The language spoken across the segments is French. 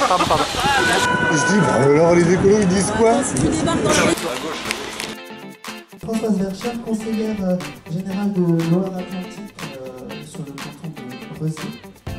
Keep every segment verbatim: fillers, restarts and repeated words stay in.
pardon, pardon. Je dis, bah alors les écolos ils disent quoi? Françoise Verchère, conseillère euh, générale de Loire-Atlantique euh, sur le canton de Rezé. Euh,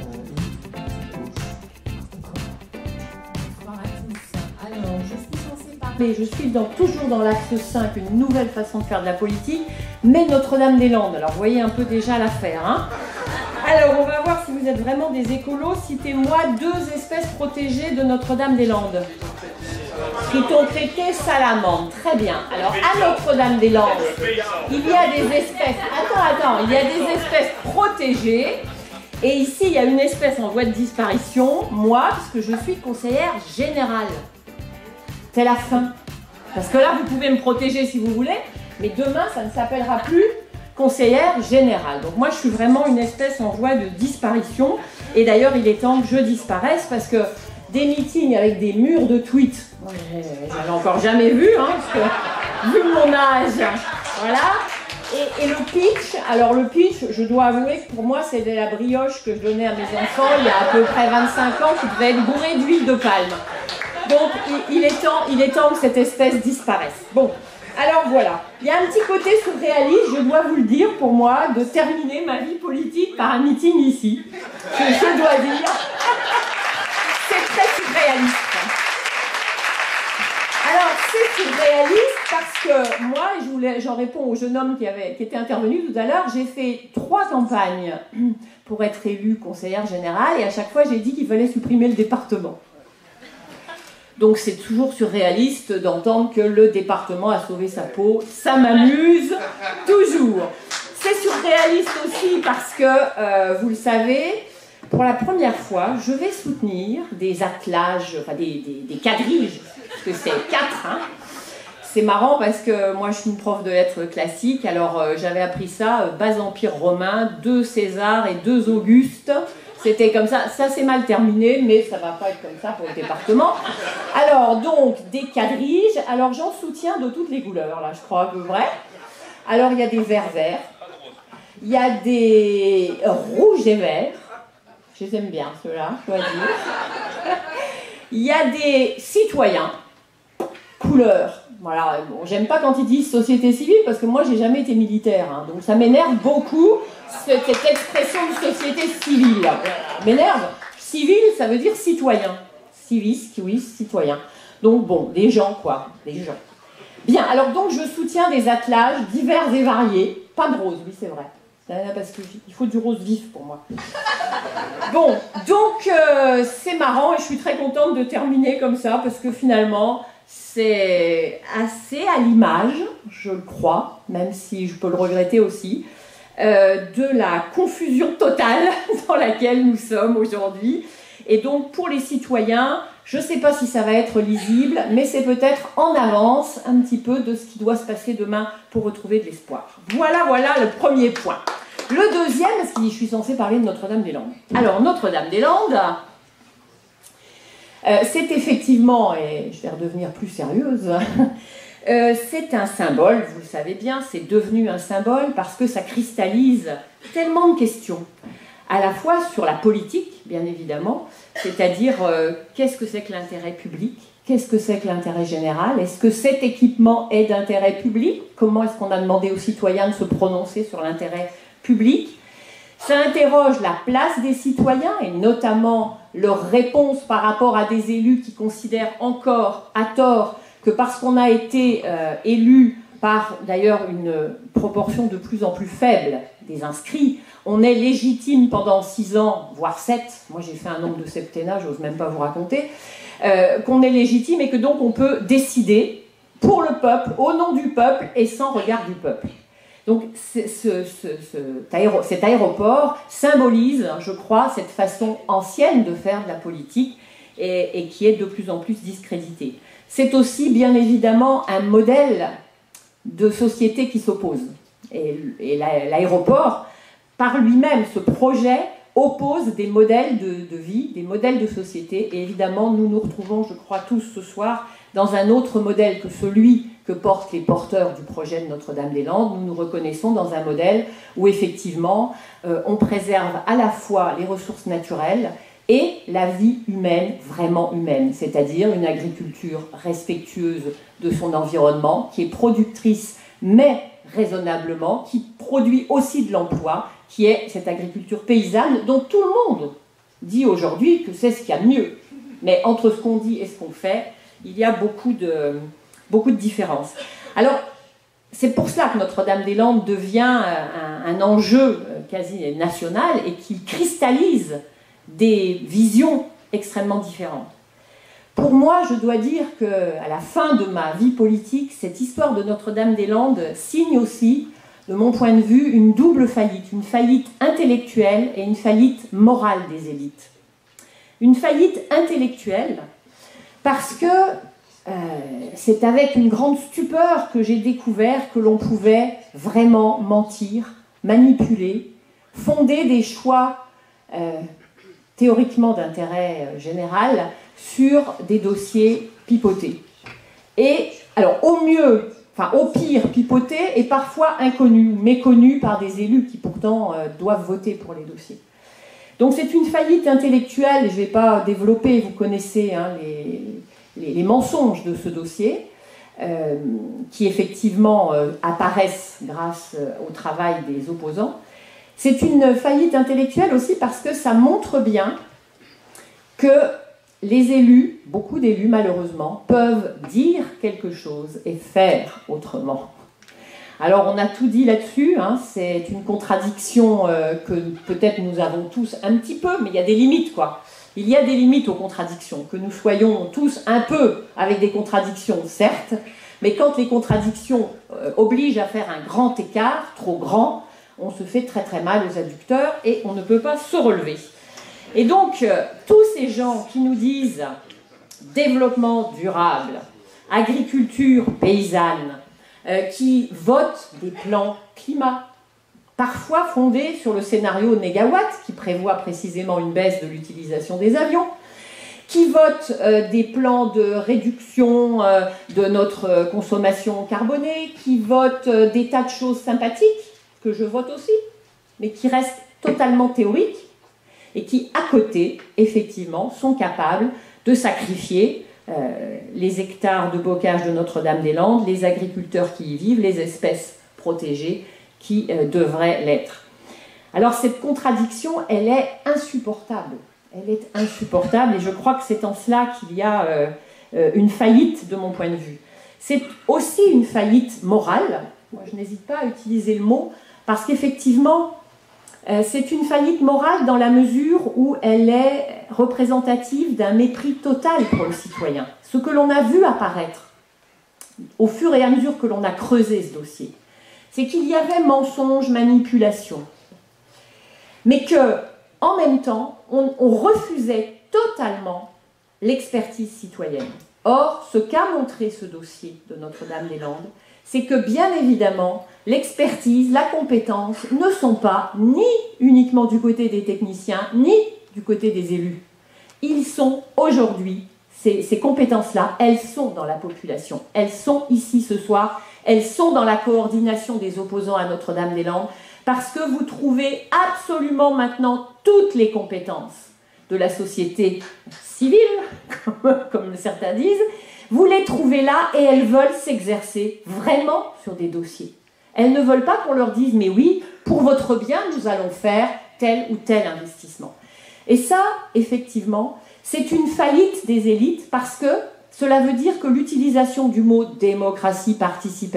et... Alors, je suis censée parler, je suis dans, toujours dans l'axe cinq, une nouvelle façon de faire de la politique, mais Notre-Dame-des-Landes. Alors, vous voyez un peu déjà l'affaire, hein. Alors, on va voir si vous êtes vraiment des écolos. Citez-moi deux espèces protégées de Notre-Dame-des-Landes. Triton crété, salamandre. Très bien. Alors, à Notre-Dame-des-Landes, il y a des espèces... Attends, attends. Il y a des espèces protégées. Et ici, il y a une espèce en voie de disparition. Moi, parce que je suis conseillère générale. C'est la fin. Parce que là, vous pouvez me protéger si vous voulez. Mais demain, ça ne s'appellera plus conseillère générale. Donc moi, je suis vraiment une espèce en voie de disparition. Et d'ailleurs, il est temps que je disparaisse parce que des meetings avec des murs de tweets, j'avais encore jamais vu, hein, parce que vu mon âge, voilà. Et, et le pitch, alors le pitch, je dois avouer que pour moi, c'est de la brioche que je donnais à mes enfants il y a à peu près vingt-cinq ans, qui devait être bourrée d'huile de palme. Donc, il, il, est temps, il est temps que cette espèce disparaisse. Bon. Alors voilà, il y a un petit côté surréaliste, je dois vous le dire, pour moi, de terminer ma vie politique par un meeting ici. Je, je dois dire, c'est très surréaliste. Alors, c'est surréaliste parce que moi, je voulais, j'en réponds au jeune homme qui, avait, qui était intervenu tout à l'heure, j'ai fait trois campagnes pour être élue conseillère générale et à chaque fois, j'ai dit qu'il fallait supprimer le département. Donc c'est toujours surréaliste d'entendre que le département a sauvé sa peau. Ça m'amuse toujours. C'est surréaliste aussi parce que, euh, vous le savez, pour la première fois, je vais soutenir des attelages, enfin des, des, des quadrilles, parce que c'est quatre. Hein. C'est marrant parce que moi je suis une prof de lettres classiques, alors euh, j'avais appris ça, euh, bas empire romain, deux César et deux Auguste. C'était comme ça, ça c'est mal terminé, mais ça va pas être comme ça pour le département. Alors donc, des quadriges, alors j'en soutiens de toutes les couleurs, là je crois à peu près. Alors il y a des verts verts, il y a des rouges et verts, je les aime bien ceux-là, je dois dire. Il y a des citoyens, couleurs. Voilà, bon, j'aime pas quand ils disent société civile parce que moi j'ai jamais été militaire, hein, donc ça m'énerve beaucoup cette, cette expression de société civile. M'énerve. Civil, ça veut dire citoyen. Civis, oui, citoyen. Donc bon, des gens quoi, des gens. Bien, alors donc je soutiens des attelages divers et variés, pas de rose, oui c'est vrai. Parce qu'il faut du rose vif pour moi. Bon, donc euh, c'est marrant et je suis très contente de terminer comme ça parce que finalement c'est assez à l'image, je le crois, même si je peux le regretter aussi, euh, de la confusion totale dans laquelle nous sommes aujourd'hui. Et donc pour les citoyens, je ne sais pas si ça va être lisible, mais c'est peut-être en avance un petit peu de ce qui doit se passer demain pour retrouver de l'espoir. Voilà, voilà le premier point. Le deuxième, parce que je suis censée parler de Notre-Dame-des-Landes. Alors, Notre-Dame-des-Landes, euh, c'est effectivement, et je vais redevenir plus sérieuse, euh, c'est un symbole, vous le savez bien, c'est devenu un symbole parce que ça cristallise tellement de questions, à la fois sur la politique, bien évidemment, c'est-à-dire euh, qu'est-ce que c'est que l'intérêt public ? Qu'est-ce que c'est que l'intérêt général? Est-ce que cet équipement est d'intérêt public? Comment est-ce qu'on a demandé aux citoyens de se prononcer sur l'intérêt public? Ça interroge la place des citoyens et notamment leur réponse par rapport à des élus qui considèrent encore à tort que parce qu'on a été euh, élu par d'ailleurs une proportion de plus en plus faible des inscrits, on est légitime pendant six ans, voire sept, moi j'ai fait un nombre de septennats, j'ose même pas vous raconter, euh, qu'on est légitime et que donc on peut décider pour le peuple, au nom du peuple et sans regard du peuple. Donc ce, ce, ce, aéro, cet aéroport symbolise, je crois, cette façon ancienne de faire de la politique et, et qui est de plus en plus discréditée. C'est aussi bien évidemment un modèle de société qui s'oppose. Et, et l'aéroport, par lui-même, ce projet oppose des modèles de, de vie, des modèles de société. Et évidemment, nous nous retrouvons, je crois, tous ce soir dans un autre modèle que celui que portent les porteurs du projet de Notre-Dame-des-Landes. Nous nous reconnaissons dans un modèle où, effectivement, euh, on préserve à la fois les ressources naturelles et la vie humaine, vraiment humaine, c'est-à-dire une agriculture respectueuse de son environnement, qui est productrice, mais raisonnablement, qui produit aussi de l'emploi, qui est cette agriculture paysanne dont tout le monde dit aujourd'hui que c'est ce qu'il y a de mieux. Mais entre ce qu'on dit et ce qu'on fait, il y a beaucoup de, beaucoup de différences. Alors, c'est pour cela que Notre-Dame-des-Landes devient un, un enjeu quasi national et qui cristallise des visions extrêmement différentes. Pour moi, je dois dire qu'à la fin de ma vie politique, cette histoire de Notre-Dame-des-Landes signe aussi, de mon point de vue, une double faillite, une faillite intellectuelle et une faillite morale des élites. Une faillite intellectuelle parce que euh, c'est avec une grande stupeur que j'ai découvert que l'on pouvait vraiment mentir, manipuler, fonder des choix euh, théoriquement d'intérêt général sur des dossiers pipotés. Et alors au mieux, enfin au pire pipotés et parfois inconnus, méconnus par des élus qui pourtant euh, doivent voter pour les dossiers. Donc c'est une faillite intellectuelle, je ne vais pas développer, vous connaissez hein, les, les, les mensonges de ce dossier, euh, qui effectivement euh, apparaissent grâce euh, au travail des opposants. C'est une faillite intellectuelle aussi parce que ça montre bien que les élus, beaucoup d'élus malheureusement, peuvent dire quelque chose et faire autrement. Alors on a tout dit là-dessus, hein, c'est une contradiction euh, que peut-être nous avons tous un petit peu, mais il y a des limites quoi. Il y a des limites aux contradictions, que nous soyons tous un peu avec des contradictions, certes, mais quand les contradictions euh, obligent à faire un grand écart, trop grand, on se fait très très mal aux adducteurs et on ne peut pas se relever. Et donc, euh, tous ces gens qui nous disent développement durable, agriculture paysanne, euh, qui votent des plans climat, parfois fondés sur le scénario Négawatt, qui prévoit précisément une baisse de l'utilisation des avions, qui votent euh, des plans de réduction euh, de notre euh, consommation carbonée, qui votent euh, des tas de choses sympathiques, que je vote aussi, mais qui restent totalement théoriques, et qui, à côté, effectivement, sont capables de sacrifier euh, les hectares de bocage de Notre-Dame-des-Landes, les agriculteurs qui y vivent, les espèces protégées qui euh, devraient l'être. Alors cette contradiction, elle est insupportable. Elle est insupportable, et je crois que c'est en cela qu'il y a euh, euh, une faillite de mon point de vue. C'est aussi une faillite morale, moi je n'hésite pas à utiliser le mot, parce qu'effectivement, Euh, c'est une faillite morale dans la mesure où elle est représentative d'un mépris total pour le citoyen. Ce que l'on a vu apparaître au fur et à mesure que l'on a creusé ce dossier, c'est qu'il y avait mensonge, manipulation, mais que, en même temps, on, on refusait totalement l'expertise citoyenne. Or, ce qu'a montré ce dossier de Notre-Dame-des-Landes, c'est que bien évidemment, l'expertise, la compétence ne sont pas ni uniquement du côté des techniciens, ni du côté des élus. Ils sont aujourd'hui, ces, ces compétences-là, elles sont dans la population. Elles sont ici ce soir, elles sont dans la coordination des opposants à Notre-Dame-des-Landes, parce que vous trouvez absolument maintenant toutes les compétences de la société civile, comme, comme certains disent, vous les trouvez là et elles veulent s'exercer vraiment sur des dossiers. Elles ne veulent pas qu'on leur dise « mais oui, pour votre bien, nous allons faire tel ou tel investissement ». Et ça, effectivement, c'est une faillite des élites parce que cela veut dire que l'utilisation du mot « démocratie participative »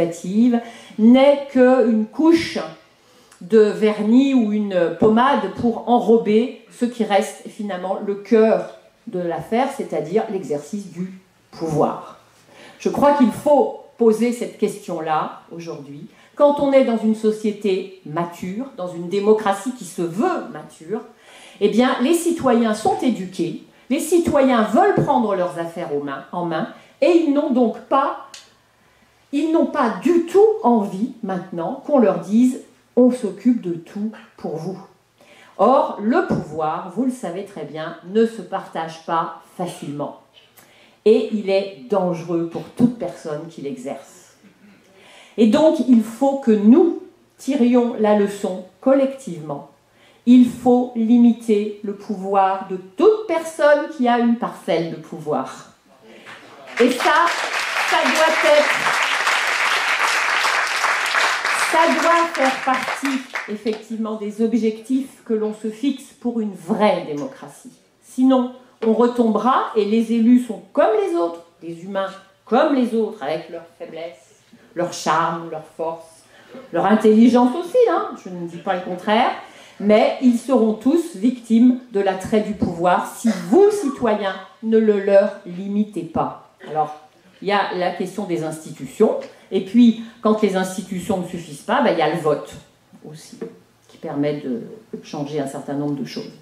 n'est qu'une couche de vernis ou une pommade pour enrober ce qui reste finalement le cœur de l'affaire, c'est-à-dire l'exercice du pouvoir. Je crois qu'il faut poser cette question-là aujourd'hui. Quand on est dans une société mature, dans une démocratie qui se veut mature, eh bien, les citoyens sont éduqués, les citoyens veulent prendre leurs affaires en main, et ils n'ont donc pas, ils n'ont pas du tout envie maintenant qu'on leur dise « on s'occupe de tout pour vous ». Or, le pouvoir, vous le savez très bien, ne se partage pas facilement. Et il est dangereux pour toute personne qui l'exerce. Et donc, il faut que nous tirions la leçon collectivement il faut limiter le pouvoir de toute personne qui a une parcelle de pouvoir. Et ça, ça doit être... Ça doit faire partie, effectivement, des objectifs que l'on se fixe pour une vraie démocratie. Sinon, on retombera, et les élus sont comme les autres, des humains comme les autres, avec leurs faiblesses, leur charme, leur force, leur intelligence aussi, hein, je ne dis pas le contraire, mais ils seront tous victimes de l'attrait du pouvoir si vous, citoyens, ne le leur limitez pas. Alors, il y a la question des institutions, et puis, quand les institutions ne suffisent pas, ben, il y a le vote aussi, qui permet de changer un certain nombre de choses.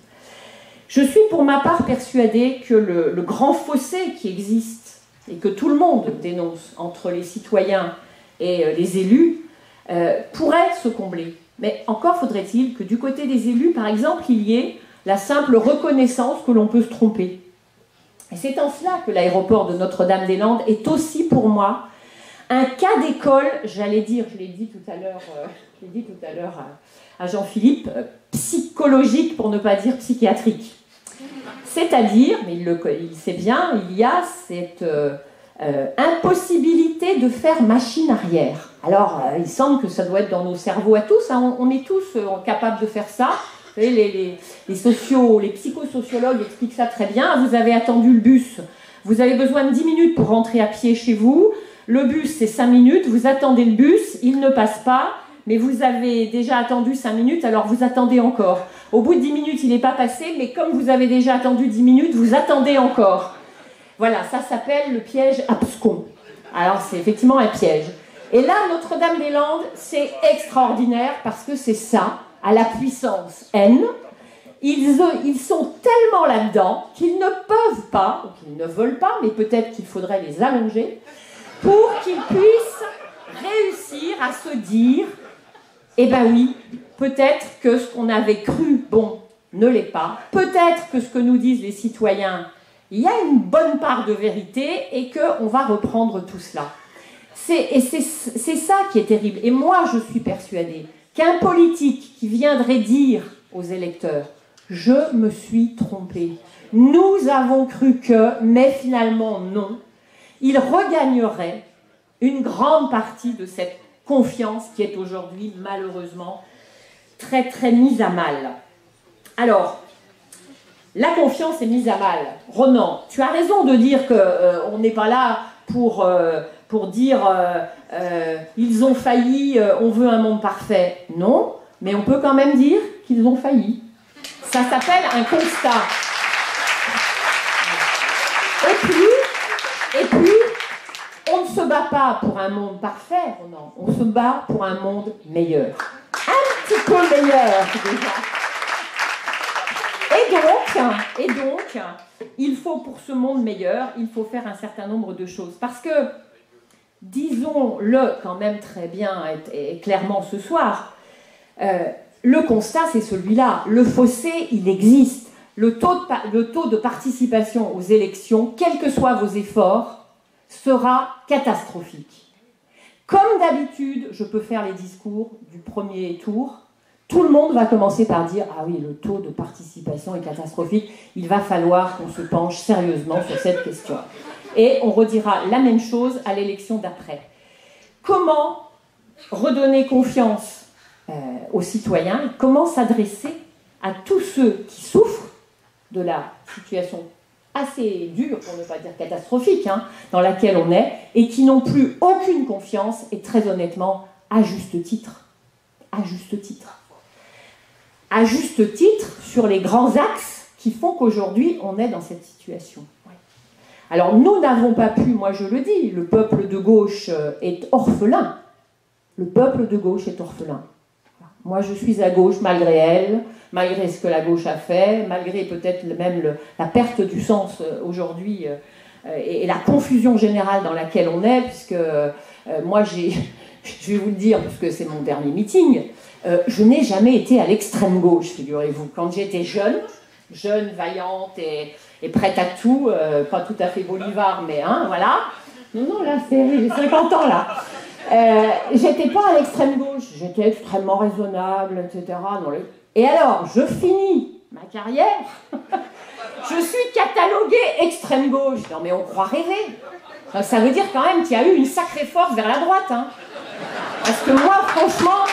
Je suis pour ma part persuadée que le, le grand fossé qui existe, et que tout le monde dénonce entre les citoyens et euh, les élus, euh, pourrait se combler. Mais encore faudrait-il que du côté des élus, par exemple, il y ait la simple reconnaissance que l'on peut se tromper. Et c'est en cela que l'aéroport de Notre-Dame-des-Landes est aussi pour moi un cas d'école, j'allais dire, je l'ai dit tout à l'heure, euh, je l'ai dit tout à l'heure à, à Jean-Philippe, euh, psychologique pour ne pas dire psychiatrique. C'est-à-dire, mais il le il sait bien, il y a cette euh, euh, impossibilité de faire machine arrière. Alors, euh, il semble que ça doit être dans nos cerveaux à tous, hein, on, on est tous euh, capables de faire ça. Vous savez, les, les, les, sociaux, les psychosociologues expliquent ça très bien. Vous avez attendu le bus, vous avez besoin de dix minutes pour rentrer à pied chez vous. Le bus, c'est cinq minutes, vous attendez le bus, il ne passe pas, mais vous avez déjà attendu cinq minutes, alors vous attendez encore. Au bout de dix minutes, il n'est pas passé, mais comme vous avez déjà attendu dix minutes, vous attendez encore. Voilà, ça s'appelle le piège abscon. Alors, c'est effectivement un piège. Et là, Notre-Dame-des-Landes, c'est extraordinaire, parce que c'est ça, à la puissance N. Ils, ils sont tellement là-dedans qu'ils ne peuvent pas, ou qu'ils ne veulent pas, mais peut-être qu'il faudrait les allonger, pour qu'ils puissent réussir à se dire, eh ben oui, peut-être que ce qu'on avait cru, bon, ne l'est pas. Peut-être que ce que nous disent les citoyens, il y a une bonne part de vérité et qu'on va reprendre tout cela. C'est, et c'est, c'est ça qui est terrible. Et moi, je suis persuadée qu'un politique qui viendrait dire aux électeurs, je me suis trompé, nous avons cru que, mais finalement non, il regagnerait une grande partie de cette confiance qui est aujourd'hui malheureusement très très mise à mal. Alors, la confiance est mise à mal. Ronan, tu as raison de dire qu'on euh, n'est pas là pour, euh, pour dire euh, euh, ils ont failli, euh, on veut un monde parfait. Non, mais on peut quand même dire qu'ils ont failli. Ça s'appelle un constat. Et puis, et puis, on ne se bat pas pour un monde parfait, non. On se bat pour un monde meilleur. Un petit peu meilleur, déjà. Et donc, et donc, il faut, pour ce monde meilleur, il faut faire un certain nombre de choses. Parce que, disons-le quand même très bien et, et clairement ce soir, euh, le constat, c'est celui-là. Le fossé, il existe. Le taux, de, le taux de participation aux élections, quels que soient vos efforts, sera catastrophique. Comme d'habitude, je peux faire les discours du premier tour. Tout le monde va commencer par dire « Ah oui, le taux de participation est catastrophique. Il va falloir qu'on se penche sérieusement sur cette question. » Et on redira la même chose à l'élection d'après. Comment redonner confiance euh, aux citoyens? Comment s'adresser à tous ceux qui souffrent de la situation assez dure, pour ne pas dire catastrophique, hein, dans laquelle on est, et qui n'ont plus aucune confiance, et très honnêtement, à juste titre. À juste titre. À juste titre sur les grands axes qui font qu'aujourd'hui, on est dans cette situation. Alors, nous n'avons pas pu, moi je le dis, le peuple de gauche est orphelin. Le peuple de gauche est orphelin. Moi, je suis à gauche malgré elle, malgré ce que la gauche a fait, malgré peut-être même le, la perte du sens euh, aujourd'hui euh, et, et la confusion générale dans laquelle on est, puisque euh, moi, j'ai, je vais vous le dire, puisque c'est mon dernier meeting, euh, je n'ai jamais été à l'extrême gauche, figurez-vous. Quand j'étais jeune, jeune, vaillante et, et prête à tout, euh, pas tout à fait Bolivar, mais hein, voilà. Non, non, là, c'est, j'ai cinquante ans, là. Euh, j'étais pas à l'extrême gauche, j'étais extrêmement raisonnable, et cetera. Dans les... Et alors, je finis ma carrière, je suis cataloguée extrême gauche. Non mais on croit rêver. Ça veut dire quand même qu'il y a eu une sacrée force vers la droite. Hein. Parce que moi, franchement,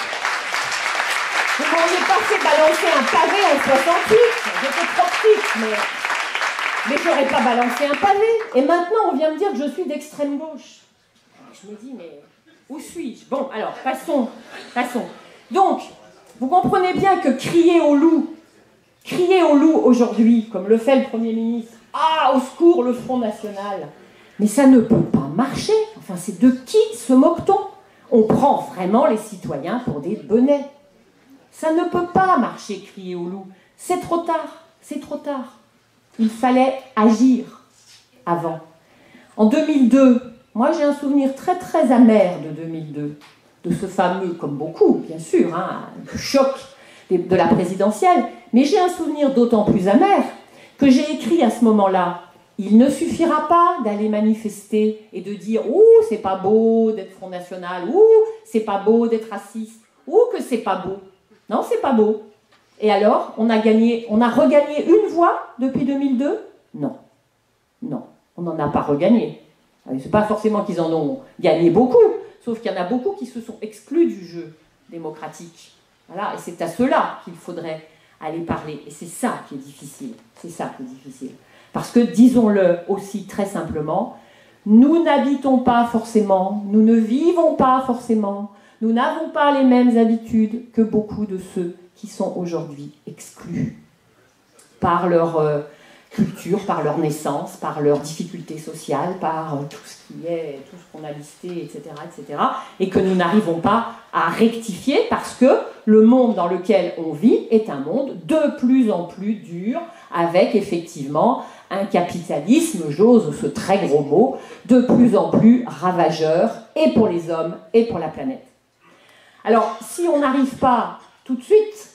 vous m'auriez pas fait balancer un pavé en soixante-huit. J'étais trop petite, mais, mais j'aurais pas balancé un pavé. Et maintenant, on vient me dire que je suis d'extrême gauche. Je me dis, mais où suis-je? Bon, alors, passons, passons. Donc, vous comprenez bien que crier au loup, crier au loup aujourd'hui, comme le fait le Premier ministre, « Ah, au secours, le Front National !» Mais ça ne peut pas marcher. Enfin, c'est de qui se moque-t-on? On prend vraiment les citoyens pour des benets. Ça ne peut pas marcher, crier au loup. C'est trop tard, c'est trop tard. Il fallait agir avant. En deux mille deux, moi j'ai un souvenir très très amer de deux mille deux, de ce fameux, comme beaucoup bien sûr, hein, choc de la présidentielle, mais j'ai un souvenir d'autant plus amer que j'ai écrit à ce moment-là: il ne suffira pas d'aller manifester et de dire « Ouh, c'est pas beau d'être Front National, ouh, c'est pas beau d'être raciste, ouh, que c'est pas beau. » Non, c'est pas beau. Et alors, on a gagné, on a regagné une voix depuis deux mille deux? Non. Non, on n'en a pas regagné. C'est pas forcément qu'ils en ont gagné beaucoup, sauf qu'il y en a beaucoup qui se sont exclus du jeu démocratique. Voilà, et c'est à ceux-là qu'il faudrait aller parler. Et c'est ça qui est difficile. C'est ça qui est difficile. Parce que, disons-le aussi très simplement, nous n'habitons pas forcément, nous ne vivons pas forcément, nous n'avons pas les mêmes habitudes que beaucoup de ceux qui sont aujourd'hui exclus par leur euh, culture, par leur naissance, par leurs difficultés sociales, par euh, tout ce qui est, tout ce qu'on a listé, et cetera, et cetera, et que nous n'arrivons pas à rectifier parce que le monde dans lequel on vit est un monde de plus en plus dur, avec effectivement un capitalisme, j'ose ce très gros mot, de plus en plus ravageur, et pour les hommes, et pour la planète. Alors, si on n'arrive pas tout de suite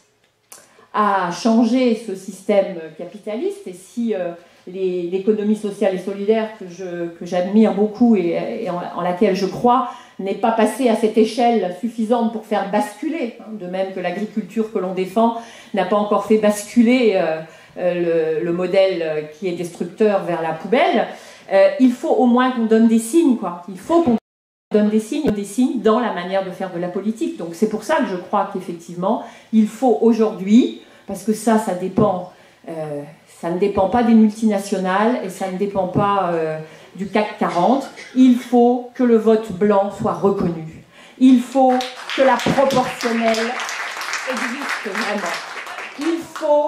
à changer ce système capitaliste, et si euh, l'économie sociale et solidaire que je, que j'admire beaucoup et, et en, en laquelle je crois n'est pas passée à cette échelle suffisante pour faire basculer, hein, de même que l'agriculture que l'on défend n'a pas encore fait basculer euh, euh, le, le modèle qui est destructeur vers la poubelle, euh, il faut au moins qu'on donne des signes, quoi. Il faut qu'on donne des signes, des signes dans la manière de faire de la politique. Donc c'est pour ça que je crois qu'effectivement, il faut aujourd'hui, parce que ça, ça dépend, euh, ça ne dépend pas des multinationales et ça ne dépend pas euh, du C A C quarante, il faut que le vote blanc soit reconnu. Il faut que la proportionnelle existe vraiment. Il faut...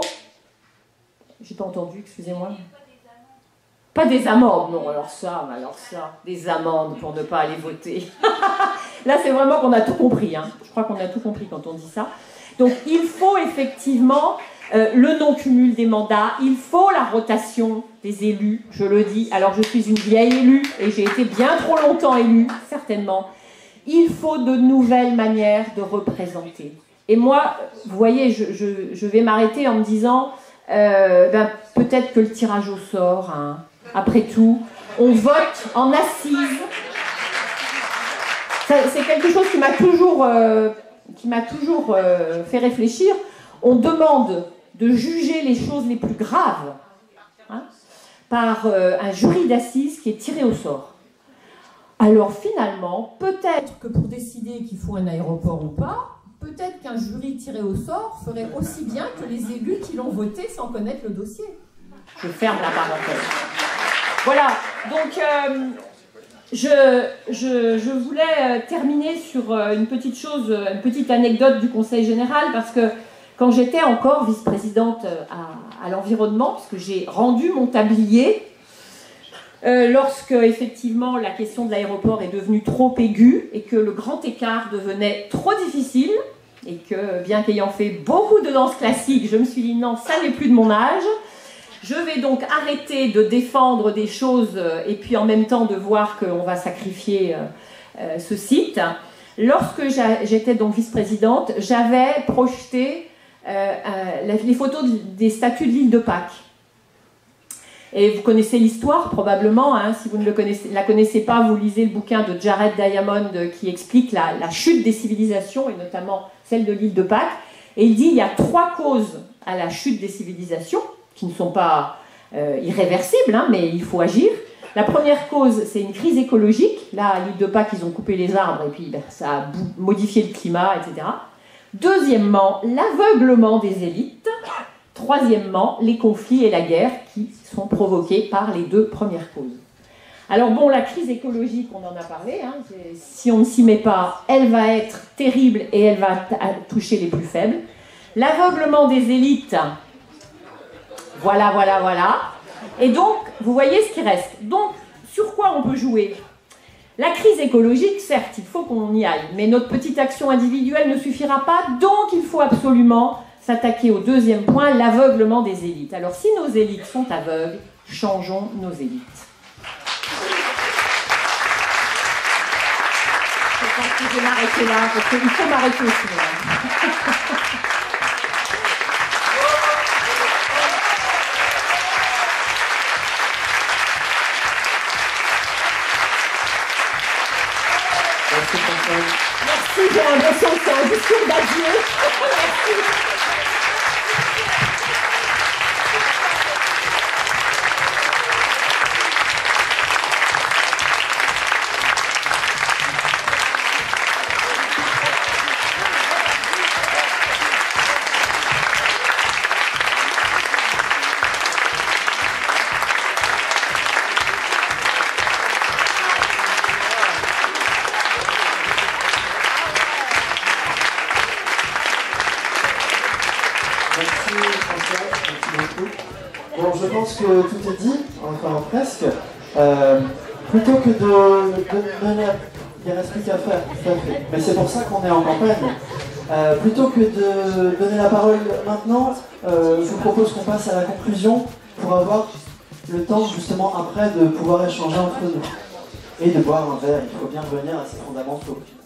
J'ai pas entendu, excusez-moi. Pas des amendes, non, alors ça, alors ça, des amendes pour ne pas aller voter. Là, c'est vraiment qu'on a tout compris, hein. Je crois qu'on a tout compris quand on dit ça. Donc, il faut effectivement euh, le non-cumul des mandats, il faut la rotation des élus, je le dis. Alors, je suis une vieille élue et j'ai été bien trop longtemps élue, certainement. Il faut de nouvelles manières de représenter. Et moi, vous voyez, je, je, je vais m'arrêter en me disant, euh, ben, peut-être que le tirage au sort, hein, après tout, on vote en assises. C'est quelque chose qui m'a toujours, euh, qui m'a toujours euh, fait réfléchir. On demande de juger les choses les plus graves, hein, par euh, un jury d'assises qui est tiré au sort. Alors finalement, peut-être que pour décider qu'il faut un aéroport ou pas, peut-être qu'un jury tiré au sort ferait aussi bien que les élus qui l'ont voté sans connaître le dossier. Je ferme la parenthèse. Voilà, donc euh, je, je, je voulais terminer sur une petite chose, une petite anecdote du Conseil général, parce que quand j'étais encore vice-présidente à, à l'environnement, puisque j'ai rendu mon tablier, euh, lorsque effectivement la question de l'aéroport est devenue trop aiguë et que le grand écart devenait trop difficile, et que bien qu'ayant fait beaucoup de danse classique, je me suis dit non, ça n'est plus de mon âge. Je vais donc arrêter de défendre des choses et puis en même temps de voir qu'on va sacrifier euh, ce site. Lorsque j'étais donc vice-présidente, j'avais projeté euh, euh, les photos des statues de l'île de Pâques. Et vous connaissez l'histoire probablement, hein, si vous ne le connaissez, la connaissez pas, vous lisez le bouquin de Jared Diamond qui explique la, la chute des civilisations et notamment celle de l'île de Pâques. Et il dit il y a trois causes à la chute des civilisations, qui ne sont pas euh, irréversibles, hein, mais il faut agir. La première cause, c'est une crise écologique. Là, à l'île de Pâques, ils ont coupé les arbres et puis ben, ça a modifié le climat, et cetera. Deuxièmement, l'aveuglement des élites. Troisièmement, les conflits et la guerre qui sont provoqués par les deux premières causes. Alors bon, la crise écologique, on en a parlé, hein, si on ne s'y met pas, elle va être terrible et elle va toucher les plus faibles. L'aveuglement des élites, voilà, voilà, voilà. Et donc, vous voyez ce qui reste. Donc, sur quoi on peut jouer? La crise écologique, certes, il faut qu'on y aille, mais notre petite action individuelle ne suffira pas, donc il faut absolument s'attaquer au deuxième point, l'aveuglement des élites. Alors, si nos élites sont aveugles, changeons nos élites. Je pense que je vais m'arrêter là, parce qu'il faut m'arrêter aussi. Merci, j'ai l'impression que c'est un discours d'adieu. Merci. Bon, je pense que tout est dit, enfin presque. Euh, plutôt que de, de donner... Il ne reste plus qu'à faire, tout à fait. Mais c'est pour ça qu'on est en campagne. Euh, plutôt que de donner la parole maintenant, euh, je vous propose qu'on passe à la conclusion pour avoir le temps justement après de pouvoir échanger entre nous. Et de boire un verre, il faut bien revenir à ces fondamentaux.